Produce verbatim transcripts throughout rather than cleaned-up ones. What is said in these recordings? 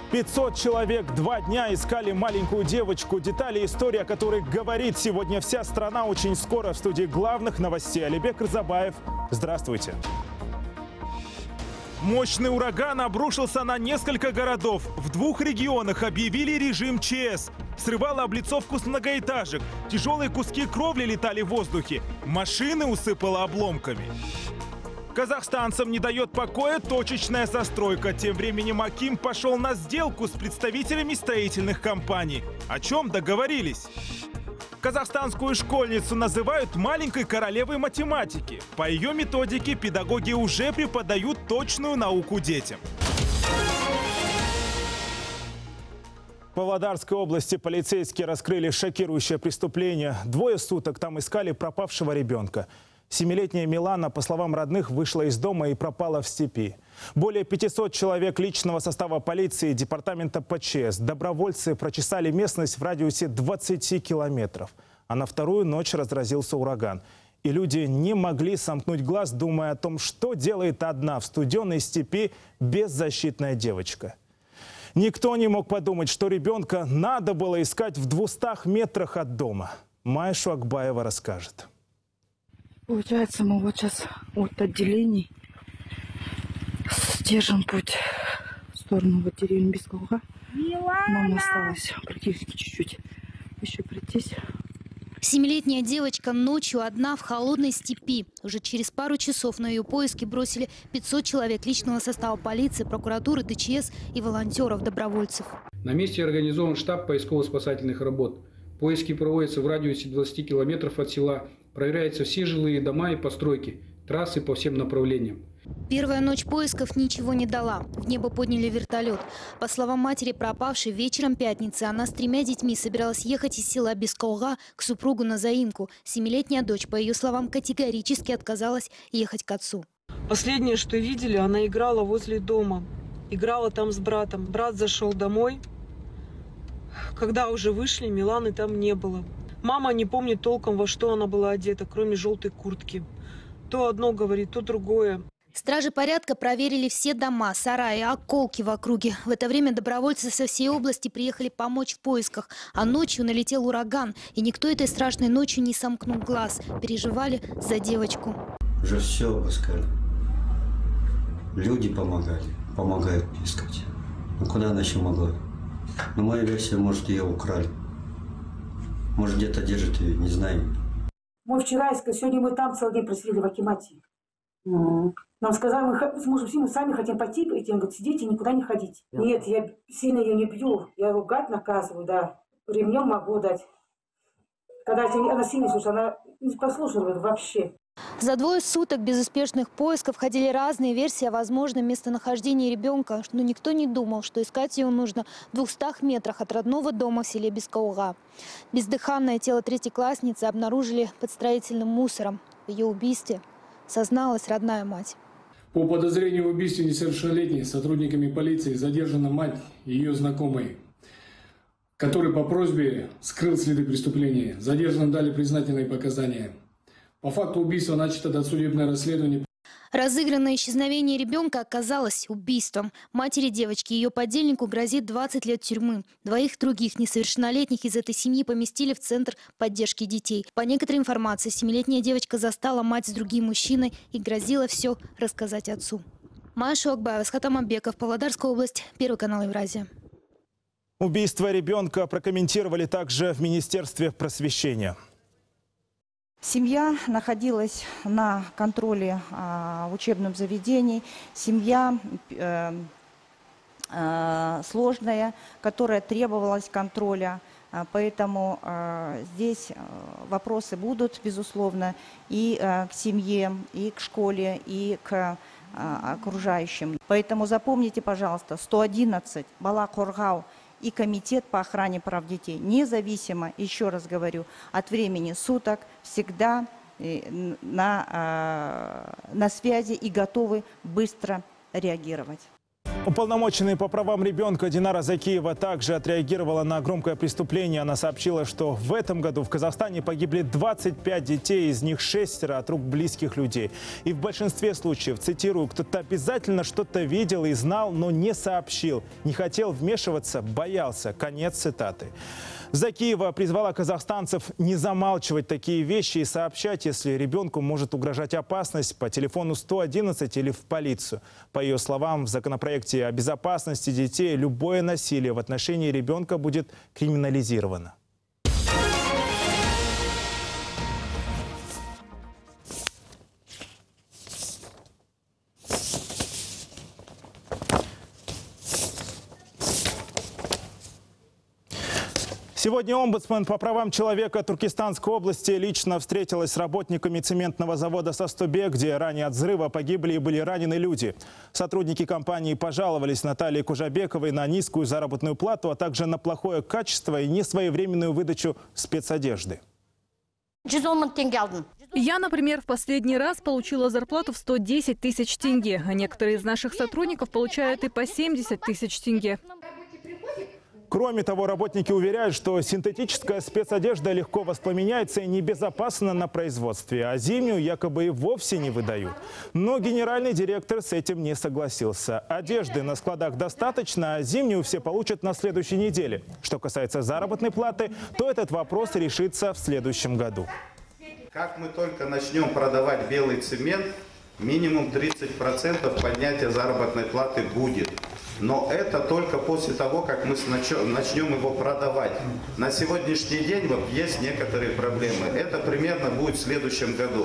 пятьсот человек два дня искали маленькую девочку. Детали истории, о которой говорит сегодня вся страна, очень скоро в студии главных новостей. Алибек Рзабаев. Здравствуйте. Мощный ураган обрушился на несколько городов. В двух регионах объявили режим ЧС. Срывало облицовку с многоэтажек. Тяжелые куски кровли летали в воздухе. Машины усыпало обломками. Казахстанцам не дает покоя точечная застройка. Тем временем Аким пошел на сделку с представителями строительных компаний. О чем договорились? Казахстанскую школьницу называют маленькой королевой математики. По ее методике педагоги уже преподают точную науку детям. В Павлодарской области полицейские раскрыли шокирующее преступление. Двое суток там искали пропавшего ребенка. Семилетняя Милана, по словам родных, вышла из дома и пропала в степи. Более пятисот человек личного состава полиции и департамента ПЧС, добровольцы прочесали местность в радиусе двадцати километров. А на вторую ночь разразился ураган. И люди не могли сомкнуть глаз, думая о том, что делает одна в студеной степи беззащитная девочка. Никто не мог подумать, что ребенка надо было искать в двухстах метрах от дома. Майя Шуакбаева расскажет. Получается, мы вот сейчас от отделений держим путь в сторону вот деревни Бесколга. Нам осталось практически чуть-чуть еще пройтись. Семилетняя девочка ночью одна в холодной степи. Уже через пару часов на ее поиски бросили пятьсот человек личного состава полиции, прокуратуры, ТЧС и волонтеров-добровольцев. На месте организован штаб поисково-спасательных работ. Поиски проводятся в радиусе двадцати километров от села. Проверяются все жилые дома и постройки, трассы по всем направлениям. Первая ночь поисков ничего не дала. В небо подняли вертолет. По словам матери пропавшей, вечером пятницы она с тремя детьми собиралась ехать из села Бесколга к супругу на заимку. Семилетняя дочь, по ее словам, категорически отказалась ехать к отцу. Последнее, что видели, она играла возле дома. Играла там с братом. Брат зашел домой. Когда уже вышли, Миланы там не было. Мама не помнит толком, во что она была одета, кроме желтой куртки. То одно говорит, то другое. Стражи порядка проверили все дома, сараи, околки в округе. В это время добровольцы со всей области приехали помочь в поисках. А ночью налетел ураган, и никто этой страшной ночью не сомкнул глаз. Переживали за девочку. Уже все обыскали. Люди помогали, помогают искать. Ну куда она еще могла? Ну моя версия, может, ее украли. Может, где-то держит ее, не знаю. Мы вчера искали, сегодня мы там целый день просидели в Акимате. Mm. Нам сказали, мы с мужем сами хотим пойти, идти. Он говорит, сидите, никуда не ходите. Yeah. Нет, я сильно ее не бью, я ругать наказываю, да. Ремнем могу дать. Когда она сильно слушает, она не послушивает вообще. За двое суток безуспешных поисков ходили разные версии о возможном местонахождении ребенка, но никто не думал, что искать ее нужно в двухстах метрах от родного дома в селе Бесколга. Бездыханное тело третьеклассницы обнаружили под строительным мусором. В ее убийстве созналась родная мать. По подозрению в убийстве несовершеннолетней сотрудниками полиции задержана мать и ее знакомой, который по просьбе скрыл следы преступления. Задержанным дали признательные показания. По факту убийства начато досудебное расследование. Разыгранное исчезновение ребенка оказалось убийством. Матери девочки и ее подельнику грозит двадцать лет тюрьмы. Двоих других несовершеннолетних из этой семьи поместили в Центр поддержки детей. По некоторой информации, семилетняя девочка застала мать с другим мужчиной и грозила все рассказать отцу. Майя Шуакбаева, Асхат Аманбеков, Павлодарская область, Первый канал Евразия. Убийство ребенка прокомментировали также в Министерстве просвещения. Семья находилась на контроле а, учебных заведений. Семья э, э, сложная, которая требовалась контроля. А, поэтому э, здесь э, вопросы будут, безусловно, и э, к семье, и к школе, и к э, окружающим. Поэтому запомните, пожалуйста, сто одиннадцать Бала Коргау и Комитет по охране прав детей, независимо, еще раз говорю, от времени суток, всегда на, на связи и готовы быстро реагировать. Уполномоченный по правам ребенка Динара Закиева также отреагировала на громкое преступление. Она сообщила, что в этом году в Казахстане погибли двадцать пять детей, из них шестеро от рук близких людей. И в большинстве случаев, цитирую, кто-то обязательно что-то видел и знал, но не сообщил, не хотел вмешиваться, боялся. Конец цитаты. Закиева призвала казахстанцев не замалчивать такие вещи и сообщать, если ребенку может угрожать опасность, по телефону сто одиннадцать или в полицию. По ее словам, в законопроекте о безопасности детей любое насилие в отношении ребенка будет криминализировано. Сегодня омбудсмен по правам человека Туркестанской области лично встретилась с работниками цементного завода «Састобе», где ранее от взрыва погибли и были ранены люди. Сотрудники компании пожаловались Наталье Кужабековой на низкую заработную плату, а также на плохое качество и несвоевременную выдачу спецодежды. Я, например, в последний раз получила зарплату в сто десять тысяч тенге, а некоторые из наших сотрудников получают и по семьдесят тысяч тенге. Кроме того, работники уверяют, что синтетическая спецодежда легко воспламеняется и небезопасна на производстве, а зимнюю якобы и вовсе не выдают. Но генеральный директор с этим не согласился. Одежды на складах достаточно, а зимнюю все получат на следующей неделе. Что касается заработной платы, то этот вопрос решится в следующем году. Как мы только начнем продавать белый цемент, минимум тридцать процентов поднятия заработной платы будет. Но это только после того, как мы начнем его продавать. На сегодняшний день вот есть некоторые проблемы. Это примерно будет в следующем году.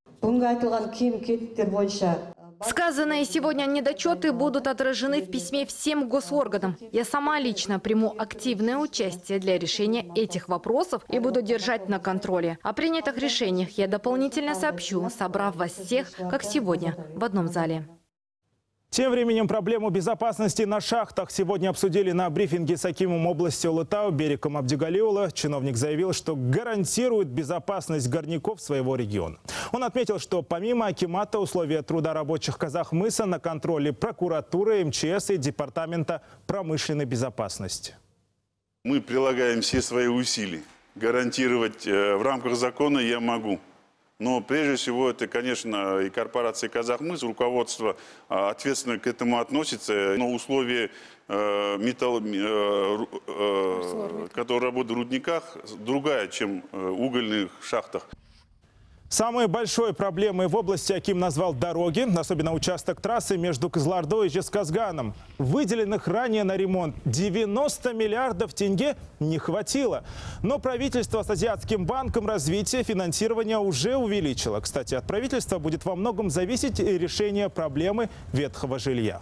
Сказанные сегодня недочеты будут отражены в письме всем госорганам. Я сама лично приму активное участие для решения этих вопросов и буду держать на контроле. О принятых решениях я дополнительно сообщу, собрав вас всех, как сегодня, в одном зале. Тем временем проблему безопасности на шахтах сегодня обсудили на брифинге с акимом области Улытау Бериком Абдигалиула. Чиновник заявил, что гарантирует безопасность горняков своего региона. Он отметил, что помимо акимата условия труда рабочих Казахмыса на контроле прокуратуры, эм че эс и Департамента промышленной безопасности. Мы прилагаем все свои усилия. Гарантировать в рамках закона я могу. Но прежде всего это, конечно, и корпорация «Казахмыс», руководство ответственно к этому относится. Но условия, э, металл, э, э, которые работают в рудниках, другая, чем в угольных шахтах. Самой большой проблемой в области аким назвал дороги, особенно участок трассы между Кызылордой и Жезказганом. Выделенных ранее на ремонт девяноста миллиардов тенге не хватило. Но правительство с Азиатским банком развития финансирование уже увеличило. Кстати, от правительства будет во многом зависеть и решение проблемы ветхого жилья.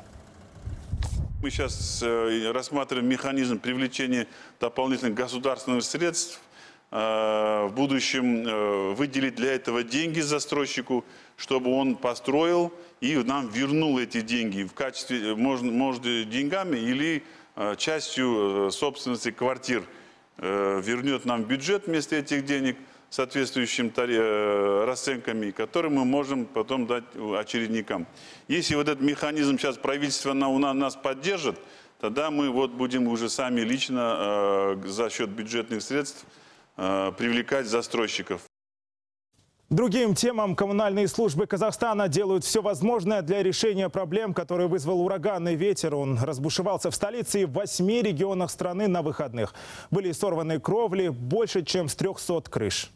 Мы сейчас рассматриваем механизм привлечения дополнительных государственных средств. В будущем выделить для этого деньги застройщику, чтобы он построил и нам вернул эти деньги в качестве, может, может деньгами или частью собственности квартир. Вернет нам бюджет вместо этих денег соответствующими расценками, которые мы можем потом дать очередникам. Если вот этот механизм сейчас правительство на, у нас поддержит, тогда мы вот будем уже сами лично за счет бюджетных средств привлекать застройщиков. Другим темам коммунальные службы Казахстана делают все возможное для решения проблем, которые вызвал ураганный ветер. Он разбушевался в столице и в восьми регионах страны на выходных. Были сорваны кровли больше, чем с трёхсот крыш.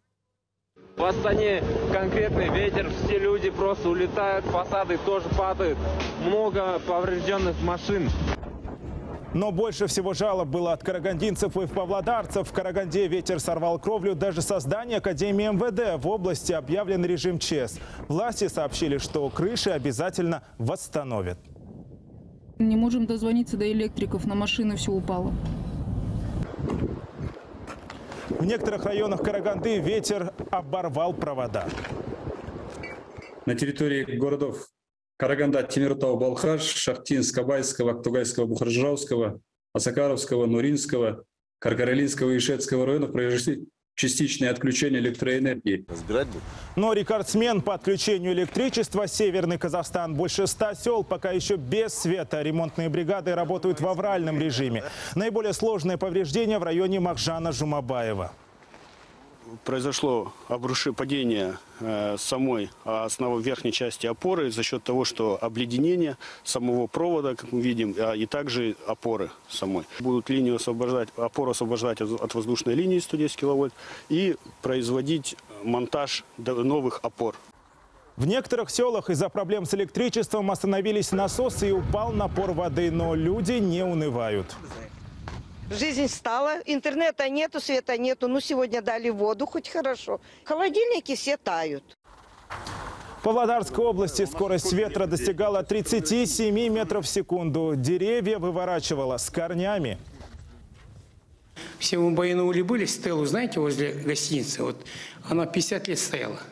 В Астане конкретный ветер, все люди просто улетают, фасады тоже падают. Много поврежденных машин. Но больше всего жалоб было от карагандинцев и павлодарцев. В Караганде ветер сорвал кровлю даже со здания Академии эм вэ дэ. В области объявлен режим ЧС. Власти сообщили, что крыши обязательно восстановят. Не можем дозвониться до электриков, на машины все упало. В некоторых районах Караганды ветер оборвал провода. На территории городов Караганда, Темиртау, Балхаш, Шахтинск, Абайского, Актугайского, Бухаржауского, Осакаровского, Нуринского, Каргаралинского и Ишетского районов произошли частичное отключение электроэнергии. Но рекордсмен по отключению электричества – Северный Казахстан. Больше ста сел пока еще без света. Ремонтные бригады работают в авральном режиме. Наиболее сложные повреждения в районе Махжана-Жумабаева. Произошло обрушение, падение э, самой основной верхней части опоры за счет того, что обледенение самого провода, как мы видим, а, и также опоры самой. Будут линию освобождать, опору освобождать от, от воздушной линии сто десять киловольт и производить монтаж новых опор. В некоторых селах из-за проблем с электричеством остановились насосы и упал напор воды, но люди не унывают. Жизнь стала, интернета нету, света нету. Ну, сегодня дали воду, хоть хорошо. Холодильники все тают. В Павлодарской области скорость ветра достигала тридцати семи метров в секунду. Деревья выворачивало с корнями. Все мы в Баянауле были, стелу, знаете, возле гостиницы. Вот она пятьдесят лет стояла.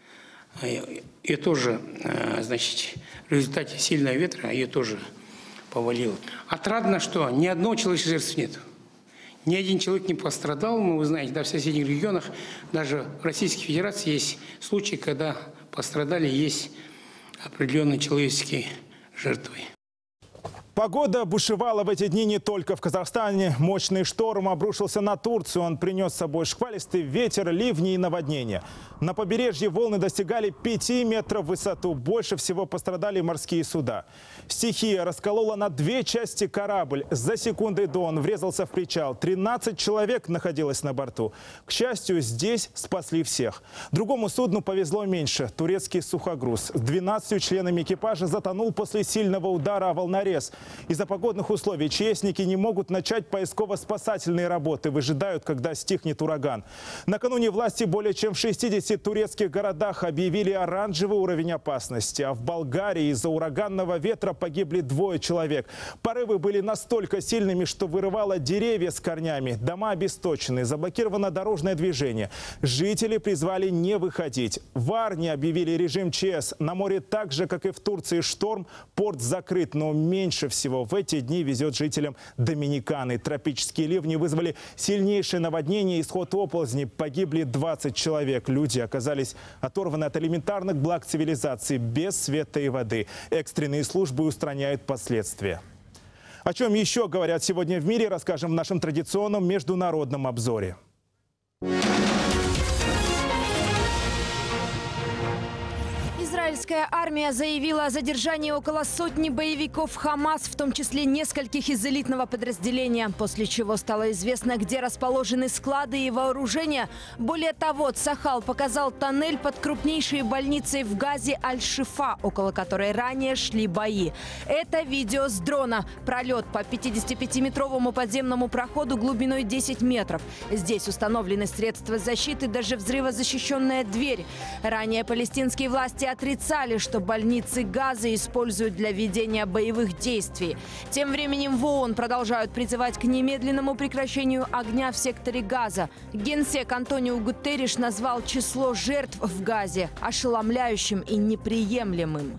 И тоже, значит, в результате сильного ветра ее тоже повалило. Отрадно, что ни одного человеческого жертв нет. Ни один человек не пострадал. Но вы знаете, да, в соседних регионах, даже в Российской Федерации есть случаи, когда пострадали, есть определенные человеческие жертвы. Погода бушевала в эти дни не только в Казахстане. Мощный шторм обрушился на Турцию. Он принес с собой шквалистый ветер, ливни и наводнения. На побережье волны достигали пяти метров в высоту. Больше всего пострадали морские суда. Стихия расколола на две части корабль. За секунды до он врезался в причал. тринадцать человек находилось на борту. К счастью, здесь спасли всех. Другому судну повезло меньше. Турецкий сухогруз с двенадцатью членами экипажа затонул после сильного удара о волнорез. Из-за погодных условий честники не могут начать поисково-спасательные работы. Выжидают, когда стихнет ураган. Накануне власти более чем в шестидесяти турецких городах объявили оранжевый уровень опасности. А в Болгарии из-за ураганного ветра погибли двое человек. Порывы были настолько сильными, что вырывало деревья с корнями. Дома обесточены, заблокировано дорожное движение. Жители призвали не выходить. В Варне объявили режим ЧС. На море так же, как и в Турции, шторм. Порт закрыт, но меньше всего в эти дни везет жителям Доминиканы. Тропические ливни вызвали сильнейшее наводнение и исход оползней. Погибли двадцать человек. Люди оказались оторваны от элементарных благ цивилизации, без света и воды. Экстренные службы устраняют последствия. О чем еще говорят сегодня в мире, расскажем в нашем традиционном международном обзоре. Израильская армия заявила о задержании около сотни боевиков Хамас, в том числе нескольких из элитного подразделения, после чего стало известно, где расположены склады и вооружения. Более того, Цахал показал тоннель под крупнейшей больницей в Газе Аль-Шифа, около которой ранее шли бои. Это видео с дрона. Пролет по пятидесятипятиметровому подземному проходу глубиной десять метров. Здесь установлены средства защиты, даже взрывозащищенная дверь. Ранее палестинские власти отрицали, что больницы Газы используют для ведения боевых действий. Тем временем в ООН продолжают призывать к немедленному прекращению огня в секторе Газа. Генсек Антонио Гутерриш назвал число жертв в Газе ошеломляющим и неприемлемым.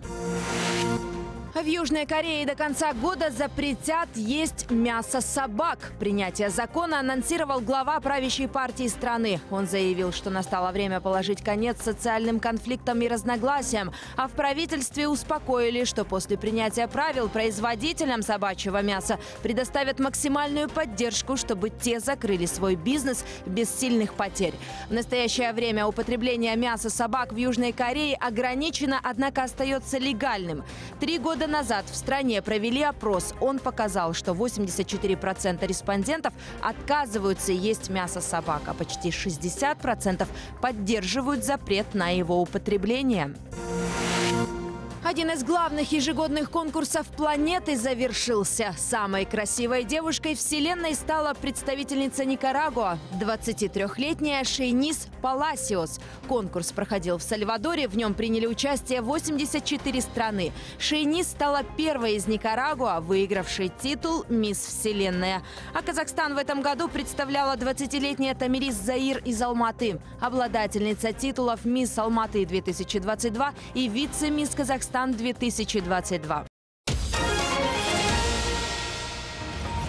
В Южной Корее до конца года запретят есть мясо собак. Принятие закона анонсировал глава правящей партии страны. Он заявил, что настало время положить конец социальным конфликтам и разногласиям. А в правительстве успокоили, что после принятия правил производителям собачьего мяса предоставят максимальную поддержку, чтобы те закрыли свой бизнес без сильных потерь. В настоящее время употребление мяса собак в Южной Корее ограничено, однако остается легальным. Три года назад в стране провели опрос. Он показал, что восемьдесят четыре процента респондентов отказываются есть мясо собак, а почти шестьдесят процентов поддерживают запрет на его употребление. Один из главных ежегодных конкурсов планеты завершился. Самой красивой девушкой Вселенной стала представительница Никарагуа, двадцатитрёхлетняя Шейнис Паласиос. Конкурс проходил в Сальвадоре, в нем приняли участие восемьдесят четыре страны. Шейнис стала первой из Никарагуа, выигравшей титул «Мисс Вселенная». А Казахстан в этом году представляла двадцатилетняя Тамирис Заир из Алматы, обладательница титулов «Мисс Алматы-две тысячи двадцать два» и «Вице-мисс Казахстан две тысячи двадцать два».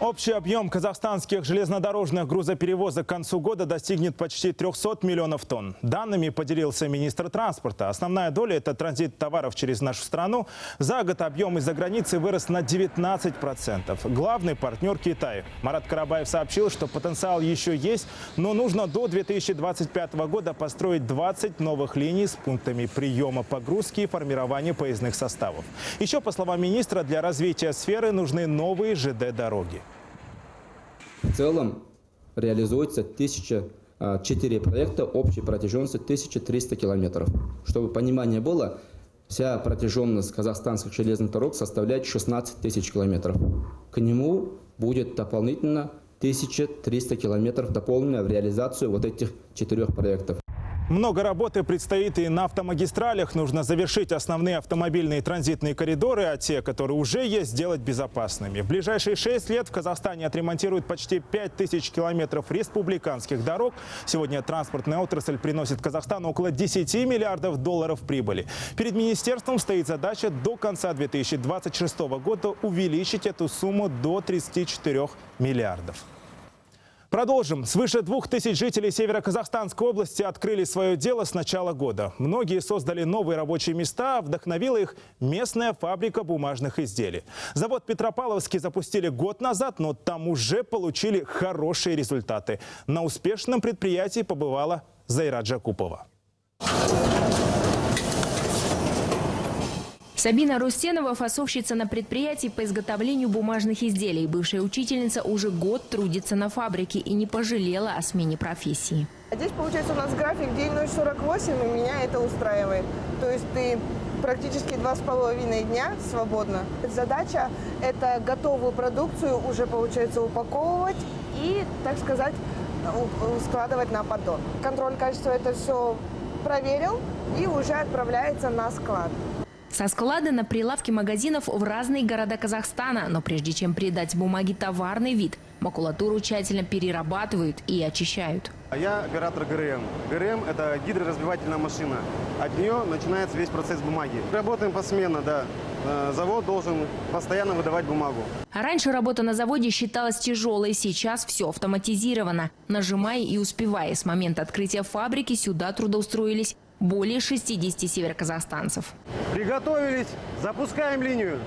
Общий объем казахстанских железнодорожных грузоперевозок к концу года достигнет почти трёхсот миллионов тонн. Данными поделился министр транспорта. Основная доля – это транзит товаров через нашу страну. За год объем из-за границы вырос на девятнадцать процентов. Главный партнер – Китай. Марат Карабаев сообщил, что потенциал еще есть, но нужно до две тысячи двадцать пятого года построить двадцать новых линий с пунктами приема погрузки и формирования поездных составов. Еще, по словам министра, для развития сферы нужны новые ЖД-дороги. В целом реализуется тысяча четыре проекта общей протяженностью тысяча триста километров. Чтобы понимание было, вся протяженность казахстанских железных дорог составляет шестнадцать тысяч километров. К нему будет дополнительно тысяча триста километров дополнено в реализацию вот этих четырех проектов. Много работы предстоит и на автомагистралях. Нужно завершить основные автомобильные транзитные коридоры, а те, которые уже есть, сделать безопасными. В ближайшие шесть лет в Казахстане отремонтируют почти пять тысяч километров республиканских дорог. Сегодня транспортная отрасль приносит Казахстану около десяти миллиардов долларов прибыли. Перед министерством стоит задача до конца две тысячи двадцать шестого года увеличить эту сумму до тридцати четырёх миллиардов. Продолжим. Свыше двух тысяч жителей Северо-Казахстанской области открыли свое дело с начала года. Многие создали новые рабочие места, вдохновила их местная фабрика бумажных изделий. Завод Петропавловский запустили год назад, но там уже получили хорошие результаты. На успешном предприятии побывала Зайра Джакупова. Сабина Рустенова – фасовщица на предприятии по изготовлению бумажных изделий. Бывшая учительница уже год трудится на фабрике и не пожалела о смене профессии. Здесь, получается, у нас график день ноль сорок восемь, и меня это устраивает. То есть ты практически два с половиной дня свободно. Задача – это готовую продукцию уже, получается, упаковывать и, так сказать, складывать на поддон. Контроль качества это все проверил и уже отправляется на склад. Со склада на прилавки магазинов в разные города Казахстана. Но прежде чем придать бумаге товарный вид, макулатуру тщательно перерабатывают и очищают. Я оператор ГРМ. ГРМ – это гидроразбивательная машина. От нее начинается весь процесс бумаги. Работаем посменно, да. Завод должен постоянно выдавать бумагу. А раньше работа на заводе считалась тяжелой. Сейчас все автоматизировано. Нажимая и успевая, с момента открытия фабрики сюда трудоустроились более шестидесяти североказахстанцев. Приготовились, запускаем линию.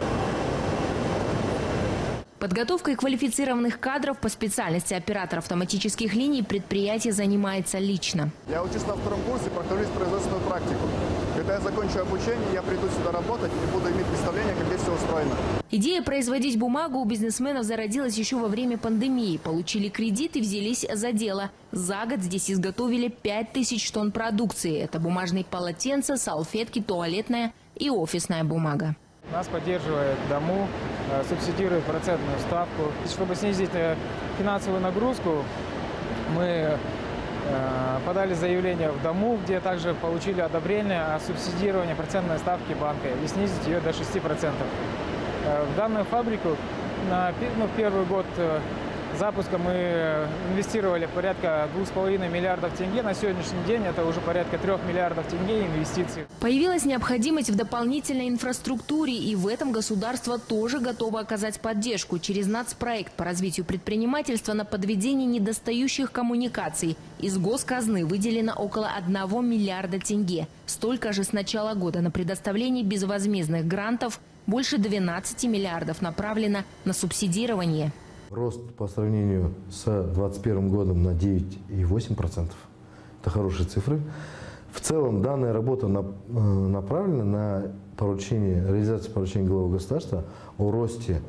Подготовкой квалифицированных кадров по специальности оператор автоматических линий предприятие занимается лично. Я учусь на втором курсе, прохожусь производственную практику. Когда я закончу обучение, я приду сюда работать и буду иметь представление, как здесь все устроено. Идея производить бумагу у бизнесменов зародилась еще во время пандемии. Получили кредит и взялись за дело. За год здесь изготовили пять тысяч тонн продукции. Это бумажные полотенца, салфетки, туалетная и офисная бумага. Нас поддерживает Дому, субсидирует процентную ставку. Чтобы снизить финансовую нагрузку, мы подали заявление в Дому, где также получили одобрение о субсидировании процентной ставки банка и снизить ее до шести процентов. В данную фабрику на ну, первый год запуска мы инвестировали порядка двух с половиной миллиардов тенге. На сегодняшний день это уже порядка трех миллиардов тенге инвестиций. Появилась необходимость в дополнительной инфраструктуре, и в этом государство тоже готово оказать поддержку через нацпроект по развитию предпринимательства на подведение недостающих коммуникаций. Из госказны выделено около одного миллиарда тенге. Столько же с начала года на предоставление безвозмездных грантов. Больше двенадцати миллиардов направлено на субсидирование. Рост по сравнению с две тысячи двадцать первым годом на девять и восемь десятых процента. Это хорошие цифры. В целом данная работа направлена на поручение, реализацию поручения главы государства о росте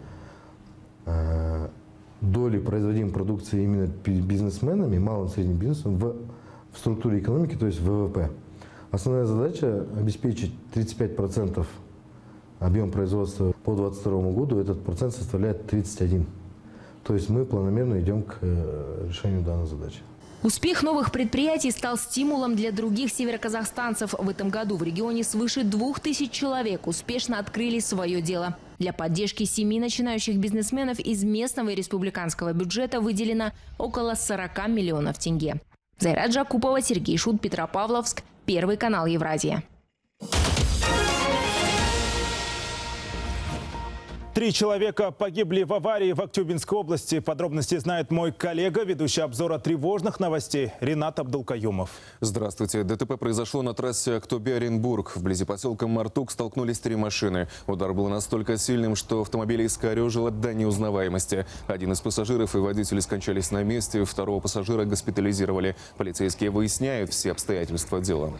э, доли производимой продукции именно бизнесменами, малым и средним бизнесом в, в структуре экономики, то есть в ВВП. Основная задача – обеспечить тридцать пять процентов объем производства по две тысячи двадцать второму году, этот процент составляет тридцать один процент. То есть мы планомерно идем к решению данной задачи. Успех новых предприятий стал стимулом для других североказахстанцев. В этом году в регионе свыше двух тысяч человек успешно открыли свое дело. Для поддержки семи начинающих бизнесменов из местного и республиканского бюджета выделено около сорока миллионов тенге. Зайра Джакупова, Сергей Шут, Петропавловск, Первый канал Евразия. Три человека погибли в аварии в Актюбинской области. Подробности знает мой коллега, ведущий обзора тревожных новостей Ринат Абдулкаюмов. Здравствуйте. ДТП произошло на трассе Актобе-Оренбург. Вблизи поселка Мартук столкнулись три машины. Удар был настолько сильным, что автомобиль искорежило до неузнаваемости. Один из пассажиров и водитель скончались на месте, второго пассажира госпитализировали. Полицейские выясняют все обстоятельства дела.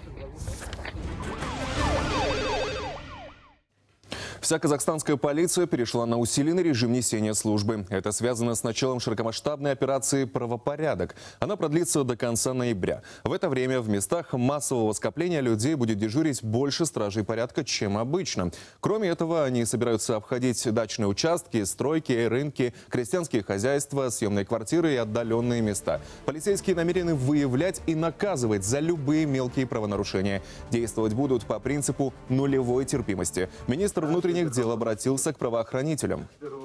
Вся казахстанская полиция перешла на усиленный режим несения службы. Это связано с началом широкомасштабной операции «Правопорядок». Она продлится до конца ноября. В это время в местах массового скопления людей будет дежурить больше стражей порядка, чем обычно. Кроме этого, они собираются обходить дачные участки, стройки, рынки, крестьянские хозяйства, съемные квартиры и отдаленные места. Полицейские намерены выявлять и наказывать за любые мелкие правонарушения. Действовать будут по принципу нулевой терпимости. Министр внутренних дел обратился к правоохранителям.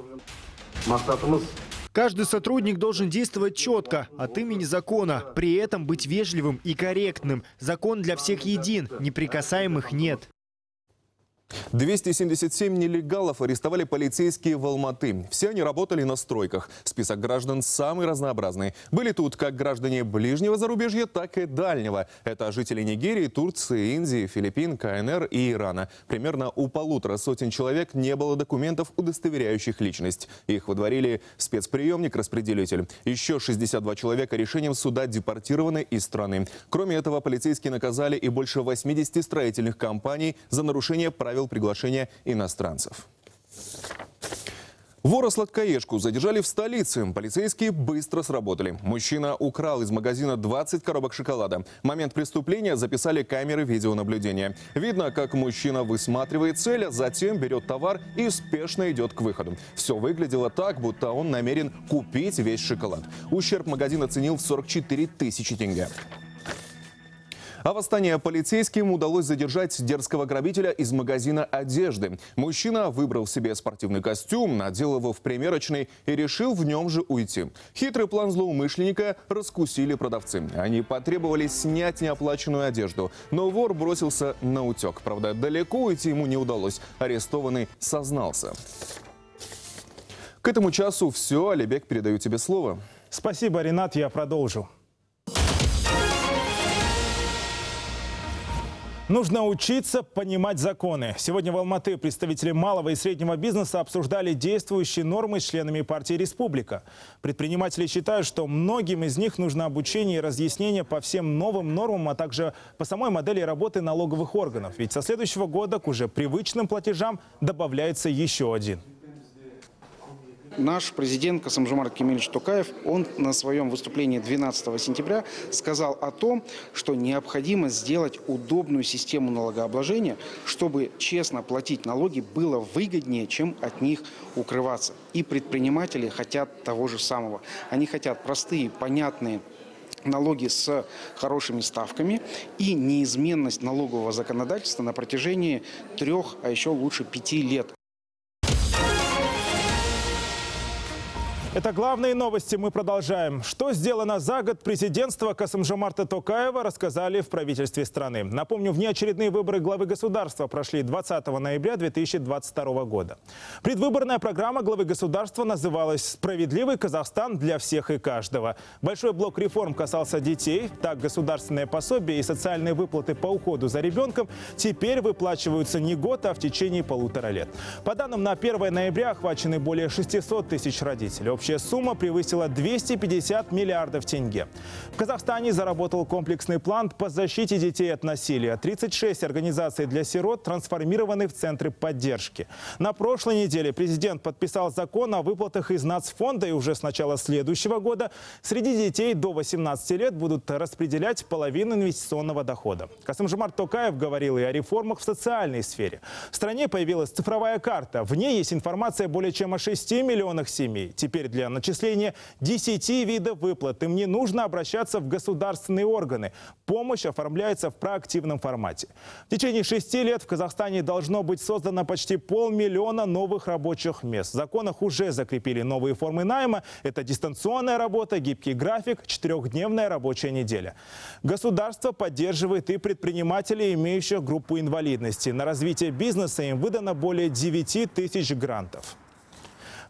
Каждый сотрудник должен действовать четко, от имени закона, при этом быть вежливым и корректным. Закон для всех един, неприкасаемых нет. двести семьдесят семь нелегалов арестовали полицейские в Алматы. Все они работали на стройках. Список граждан самый разнообразный. Были тут как граждане ближнего зарубежья, так и дальнего. Это жители Нигерии, Турции, Индии, Филиппин, КНР и Ирана. Примерно у полутора сотен человек не было документов, удостоверяющих личность. Их выдворили спецприемник-распределитель. Еще шестьдесят два человека решением суда депортированы из страны. Кроме этого, полицейские наказали и больше восьмидесяти строительных компаний за нарушение правил приглашения иностранцев. Вора-сладкоежку задержали в столице. Полицейские быстро сработали. Мужчина украл из магазина двадцать коробок шоколада. Момент преступления записали камеры видеонаблюдения. Видно, как мужчина высматривает цель, а затем берет товар и спешно идет к выходу. Все выглядело так, будто он намерен купить весь шоколад. Ущерб магазин оценил в сорок четыре тысячи тенге. А в Астане полицейским удалось задержать дерзкого грабителя из магазина одежды. Мужчина выбрал себе спортивный костюм, надел его в примерочной и решил в нем же уйти. Хитрый план злоумышленника раскусили продавцы. Они потребовали снять неоплаченную одежду. Но вор бросился на утек. Правда, далеко уйти ему не удалось. Арестованный сознался. К этому часу все. Алибек, передаю тебе слово. Спасибо, Ринат. Я продолжу. Нужно учиться понимать законы. Сегодня в Алматы представители малого и среднего бизнеса обсуждали действующие нормы с членами партии «Республика». Предприниматели считают, что многим из них нужно обучение и разъяснение по всем новым нормам, а также по самой модели работы налоговых органов. Ведь со следующего года к уже привычным платежам добавляется еще один. Наш президент Касым-Жомарт Кемелевич Токаев, он на своем выступлении двенадцатого сентября сказал о том, что необходимо сделать удобную систему налогообложения, чтобы честно платить налоги было выгоднее, чем от них укрываться. И предприниматели хотят того же самого. Они хотят простые, понятные налоги с хорошими ставками и неизменность налогового законодательства на протяжении трех, а еще лучше пяти лет. Это главные новости. Мы продолжаем. Что сделано за год президентства Касым-Жомарта Токаева, рассказали в правительстве страны. Напомню, внеочередные выборы главы государства прошли двадцатого ноября две тысячи двадцать второго года. Предвыборная программа главы государства называлась «Справедливый Казахстан для всех и каждого». Большой блок реформ касался детей. Так, государственные пособия и социальные выплаты по уходу за ребенком теперь выплачиваются не год, а в течение полутора лет. По данным на первое ноября охвачены более шестисот тысяч родителей. Общая сумма превысила двести пятьдесят миллиардов тенге. В Казахстане заработал комплексный план по защите детей от насилия. тридцать шесть организаций для сирот трансформированы в центры поддержки. На прошлой неделе президент подписал закон о выплатах из нацфонда, и уже с начала следующего года среди детей до восемнадцати лет будут распределять половину инвестиционного дохода. Касым-Жомарт Токаев говорил и о реформах в социальной сфере. В стране появилась цифровая карта. В ней есть информация более чем о шести миллионах семей. Теперь для начисления десяти видов выплат им не нужно обращаться в государственные органы. Помощь оформляется в проактивном формате. В течение шести лет в Казахстане должно быть создано почти полмиллиона новых рабочих мест. В законах уже закрепили новые формы найма. Это дистанционная работа, гибкий график, четырехдневная рабочая неделя. Государство поддерживает и предпринимателей, имеющих группу инвалидности. На развитие бизнеса им выдано более девяти тысяч грантов.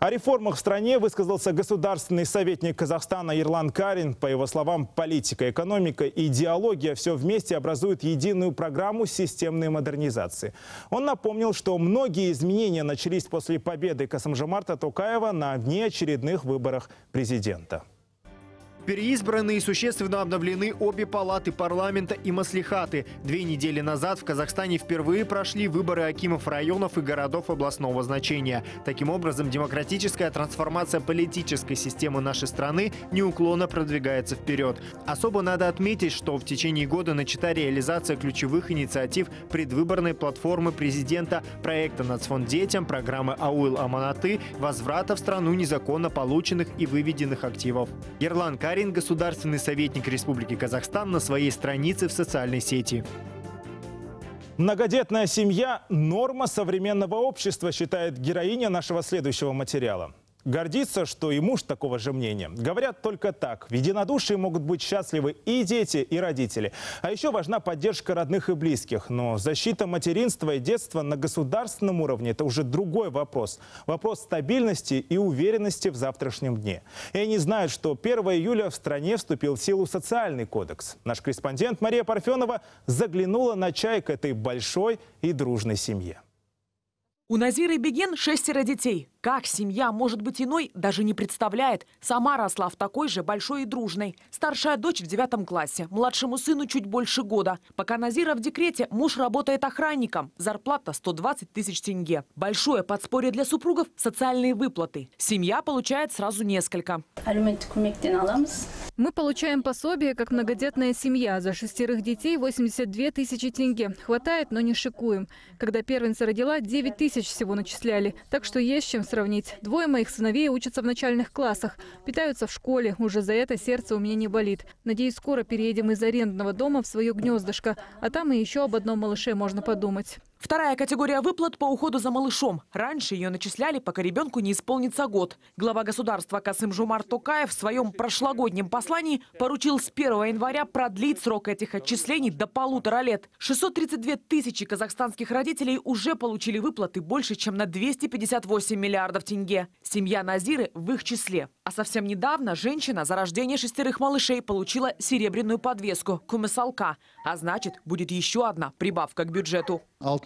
О реформах в стране высказался государственный советник Казахстана Ерлан Карин. По его словам, политика, экономика и идеология все вместе образуют единую программу системной модернизации. Он напомнил, что многие изменения начались после победы Касым-Жомарта Токаева на внеочередных выборах президента. Переизбраны и существенно обновлены обе палаты парламента и маслихаты. Две недели назад в Казахстане впервые прошли выборы акимов районов и городов областного значения. Таким образом, демократическая трансформация политической системы нашей страны неуклонно продвигается вперед. Особо надо отметить, что в течение года начата реализация ключевых инициатив предвыборной платформы президента, проекта «Нацфонд детям», программы «Ауыл Аманаты», возврата в страну незаконно полученных и выведенных активов. Ерлан Карин, государственный советник Республики Казахстан, на своей странице в социальной сети. Многодетная семья – норма современного общества, считает героиня нашего следующего материала. Гордится, что и муж такого же мнения. Говорят только так. В единодушии могут быть счастливы и дети, и родители. А еще важна поддержка родных и близких. Но защита материнства и детства на государственном уровне – это уже другой вопрос. Вопрос стабильности и уверенности в завтрашнем дне. И они знают, что первого июля в стране вступил в силу социальный кодекс. Наш корреспондент Мария Парфенова заглянула на чай к этой большой и дружной семье. У Назиры Беген шестеро детей. Как семья может быть иной, даже не представляет. Сама росла в такой же большой и дружной. Старшая дочь в девятом классе. Младшему сыну чуть больше года. Пока Назира в декрете, муж работает охранником. Зарплата сто двадцать тысяч тенге. Большое подспорье для супругов – социальные выплаты. Семья получает сразу несколько. Мы получаем пособие, как многодетная семья. За шестерых детей восемьдесят две тысячи тенге. Хватает, но не шикуем. Когда первенца родила, девять тысяч всего начисляли. Так что есть с чем сравнить. Двое моих сыновей учатся в начальных классах. Питаются в школе. Уже за это сердце у меня не болит. Надеюсь, скоро переедем из арендного дома в свое гнездышко. А там и еще об одном малыше можно подумать. Вторая категория выплат по уходу за малышом. Раньше ее начисляли, пока ребенку не исполнится год. Глава государства Касым-Жомарт Токаев в своем прошлогоднем послании поручил с первого января продлить срок этих отчислений до полутора лет. шестьсот тридцать две тысячи казахстанских родителей уже получили выплаты больше, чем на двести пятьдесят восемь миллиардов тенге. Семья Назиры в их числе. А совсем недавно женщина за рождение шестерых малышей получила серебряную подвеску – кумысалка. А значит, будет еще одна прибавка к бюджету.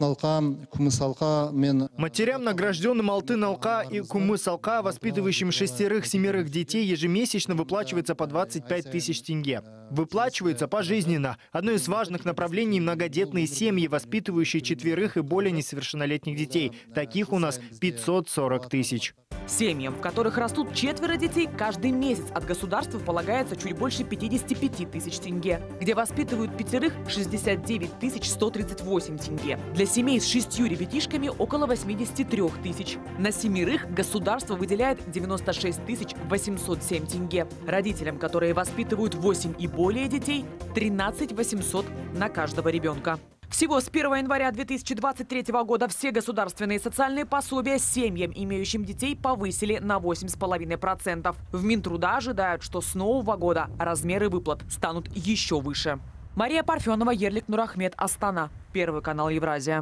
Матерям, награжденным алтын алка и кумыс алка, воспитывающим шестерых-семерых детей, ежемесячно выплачивается по двадцать пять тысяч тенге. Выплачивается пожизненно. Одно из важных направлений – многодетные семьи, воспитывающие четверых и более несовершеннолетних детей. Таких у нас пятьсот сорок тысяч. Семьям, в которых растут четверо детей, каждый месяц от государства полагается чуть больше пятидесяти пяти тысяч тенге. Где воспитывают пятерых – шестьдесят девять тысяч сто тридцать восемь тенге. Для семей с шестью ребятишками – около восьмидесяти трёх тысяч. На семерых государство выделяет девяносто шесть тысяч восемьсот семь тенге. Родителям, которые воспитывают восемь и более детей – тринадцать тысяч восемьсот на каждого ребенка. Всего с первого января две тысячи двадцать третьего года все государственные социальные пособия семьям, имеющим детей, повысили на восемь целых пять десятых процента. В Минтруда ожидают, что с нового года размеры выплат станут еще выше. Мария Парфенова, Ерлик Нурахмет, Астана. Первый канал Евразия.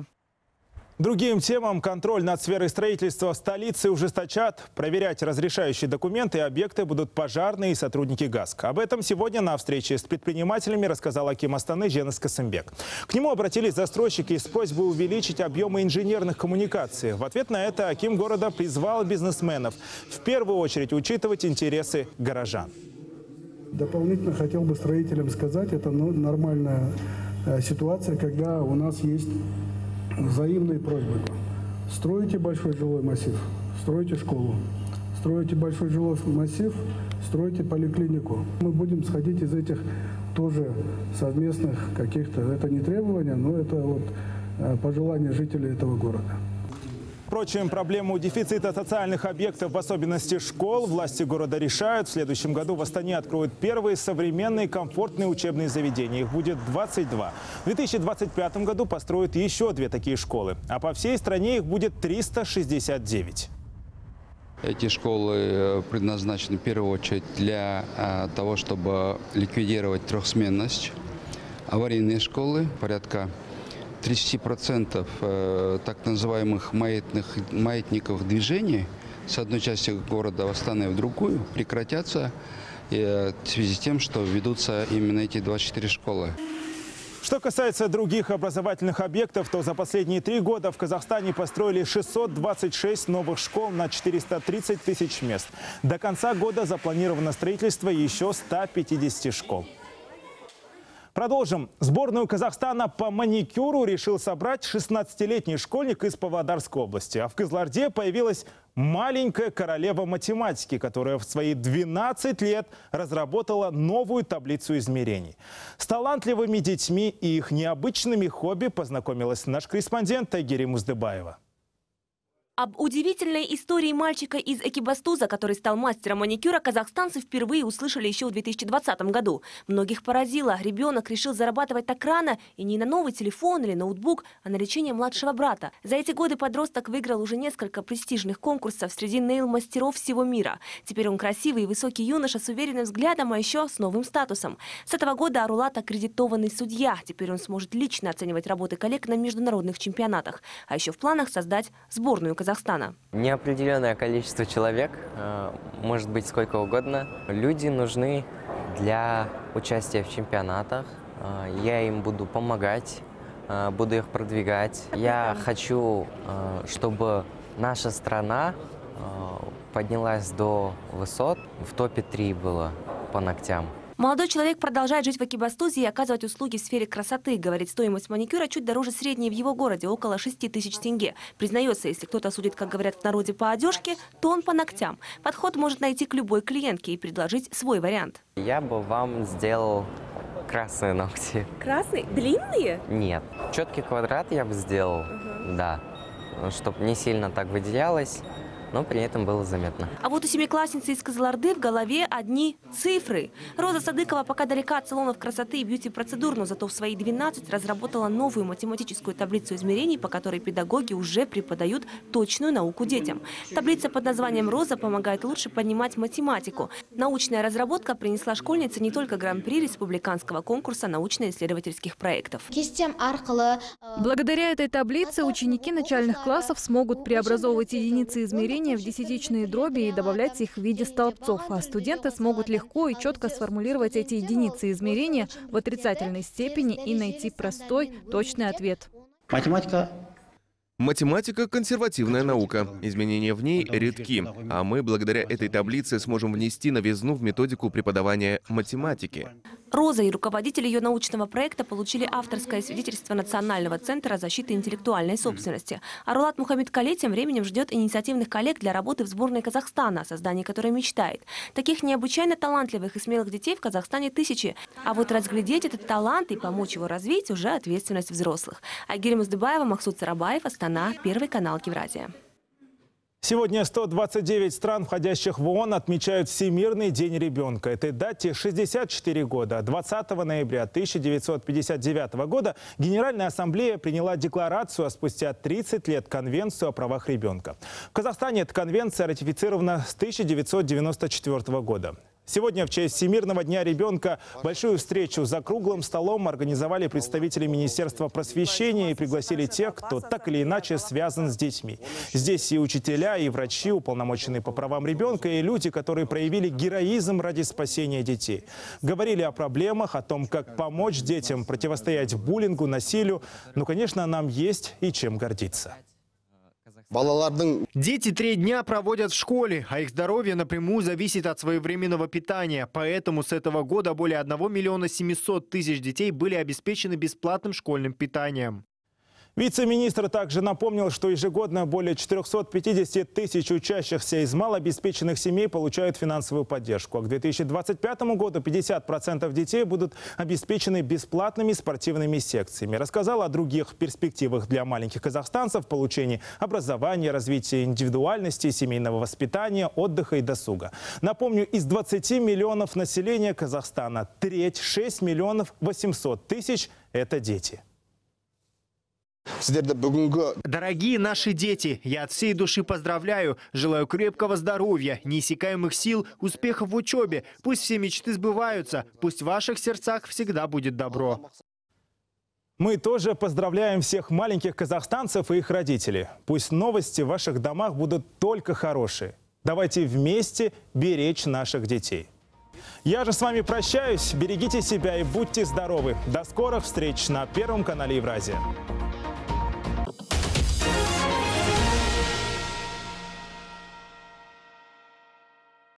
Другим темам контроль над сферой строительства в столице ужесточат. Проверять разрешающие документы и объекты будут пожарные и сотрудники ГАСК. Об этом сегодня на встрече с предпринимателями рассказал аким Астаны Женис Касымбек. К нему обратились застройщики с просьбой увеличить объемы инженерных коммуникаций. В ответ на это аким города призвал бизнесменов в первую очередь учитывать интересы горожан. Дополнительно хотел бы строителям сказать, это нормальная ситуация, когда у нас есть взаимные просьбы. Стройте большой жилой массив, стройте школу. Стройте большой жилой массив, стройте поликлинику. Мы будем сходить из этих тоже совместных каких-то, это не требования, но это вот пожелания жителей этого города. Впрочем, проблему дефицита социальных объектов, в особенности школ, власти города решают. В следующем году в Астане откроют первые современные комфортные учебные заведения. Их будет двадцать два. В две тысячи двадцать пятом году построят еще две такие школы. А по всей стране их будет триста шестьдесят девять. Эти школы предназначены в первую очередь для того, чтобы ликвидировать трехсменность. Аварийные школы, порядка тридцати процентов так называемых маятных, маятников движения с одной части города Астаны в другую прекратятся в связи с тем, что ведутся именно эти двадцать четыре школы. Что касается других образовательных объектов, то за последние три года в Казахстане построили шестьсот двадцать шесть новых школ на четыреста тридцать тысяч мест. До конца года запланировано строительство еще ста пятидесяти школ. Продолжим. Сборную Казахстана по маникюру решил собрать шестнадцатилетний школьник из Павлодарской области. А в Кызылорде появилась маленькая королева математики, которая в свои двенадцать лет разработала новую таблицу измерений. С талантливыми детьми и их необычными хобби познакомилась наш корреспондент Тайгери Муздыбаева. Об удивительной истории мальчика из Экибастуза, который стал мастером маникюра, казахстанцы впервые услышали еще в две тысячи двадцатом году. Многих поразило. Ребенок решил зарабатывать так рано и не на новый телефон или ноутбук, а на лечение младшего брата. За эти годы подросток выиграл уже несколько престижных конкурсов среди нейл-мастеров всего мира. Теперь он красивый и высокий юноша с уверенным взглядом, а еще с новым статусом. С этого года Арулат аккредитованный судья. Теперь он сможет лично оценивать работы коллег на международных чемпионатах. А еще в планах создать сборную Казахстана. Казахстана. Неопределенное количество человек, может быть сколько угодно. Люди нужны для участия в чемпионатах. Я им буду помогать, буду их продвигать. Я хочу, чтобы наша страна поднялась до высот, в топе три было по ногтям. Молодой человек продолжает жить в Экибастузе и оказывать услуги в сфере красоты. Говорит, стоимость маникюра чуть дороже средней в его городе, около шести тысяч тенге. Признается, если кто-то судит, как говорят в народе, по одежке, то он по ногтям. Подход может найти к любой клиентке и предложить свой вариант. Я бы вам сделал красные ногти. Красные? Длинные? Нет. Четкий квадрат я бы сделал, угу. Да. Чтобы не сильно так выделялось, но при этом было заметно. А вот у семиклассницы из Кызылорды в голове одни цифры. Роза Садыкова пока далека от салонов красоты и бьюти-процедур, но зато в свои двенадцать разработала новую математическую таблицу измерений, по которой педагоги уже преподают точную науку детям. Таблица под названием «Роза» помогает лучше понимать математику. Научная разработка принесла школьнице не только гран-при республиканского конкурса научно-исследовательских проектов. Благодаря этой таблице ученики начальных классов смогут преобразовывать единицы измерений в десятичные дроби и добавлять их в виде столбцов. А студенты смогут легко и четко сформулировать эти единицы измерения в отрицательной степени и найти простой, точный ответ. Математика. Математика – консервативная наука. Изменения в ней редки. А мы, благодаря этой таблице, сможем внести новизну в методику преподавания математики. Роза и руководитель ее научного проекта получили авторское свидетельство Национального центра защиты интеллектуальной собственности. Арулат Мухаммедкале тем временем ждет инициативных коллег для работы в сборной Казахстана, о создании которой мечтает. Таких необычайно талантливых и смелых детей в Казахстане тысячи. А вот разглядеть этот талант и помочь его развить уже ответственность взрослых. Айгерим Муздыбаева, Махсуд Сарабаев, Астана, Первый канал Евразия. Сегодня сто двадцать девять стран, входящих в ООН, отмечают Всемирный день ребенка. Этой дате шестьдесят четыре года. двадцатого ноября тысяча девятьсот пятьдесят девятого года Генеральная ассамблея приняла декларацию, а спустя тридцать лет Конвенцию о правах ребенка. В Казахстане эта конвенция ратифицирована с тысяча девятьсот девяносто четвёртого года. Сегодня в честь Всемирного дня ребенка большую встречу за круглым столом организовали представители Министерства просвещения и пригласили тех, кто так или иначе связан с детьми. Здесь и учителя, и врачи, уполномоченные по правам ребенка, и люди, которые проявили героизм ради спасения детей. Говорили о проблемах, о том, как помочь детям противостоять буллингу, насилию. Ну, конечно, нам есть и чем гордиться. Дети три дня проводят в школе, а их здоровье напрямую зависит от своевременного питания. Поэтому с этого года более одного миллиона семисот тысяч детей были обеспечены бесплатным школьным питанием. Вице-министр также напомнил, что ежегодно более четырёхсот пятидесяти тысяч учащихся из малообеспеченных семей получают финансовую поддержку. А к две тысячи двадцать пятому году пятьдесят процентов детей будут обеспечены бесплатными спортивными секциями. Рассказал о других перспективах для маленьких казахстанцев в получении образования, развития индивидуальности, семейного воспитания, отдыха и досуга. Напомню, из двадцати миллионов населения Казахстана треть, шесть миллионов восемьсот тысяч – это дети. Дорогие наши дети, я от всей души поздравляю. Желаю крепкого здоровья, неиссякаемых сил, успехов в учебе. Пусть все мечты сбываются, пусть в ваших сердцах всегда будет добро. Мы тоже поздравляем всех маленьких казахстанцев и их родителей. Пусть новости в ваших домах будут только хорошие. Давайте вместе беречь наших детей. Я же с вами прощаюсь. Берегите себя и будьте здоровы. До скорых встреч на Первом канале Евразия.